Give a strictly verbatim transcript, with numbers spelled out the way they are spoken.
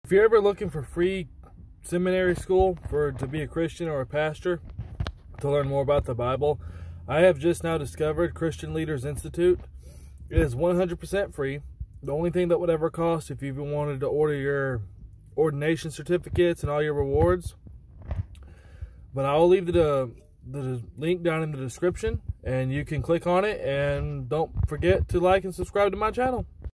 If you're ever looking for free seminary school for to be a Christian or a pastor, to learn more about the Bible, I have just now discovered Christian Leaders Institute. It is one hundred percent free. The only thing that would ever cost if you even wanted to order your ordination certificates and all your rewards. But I'll leave the, the link down in the description, and you can click on it, and don't forget to like and subscribe to my channel.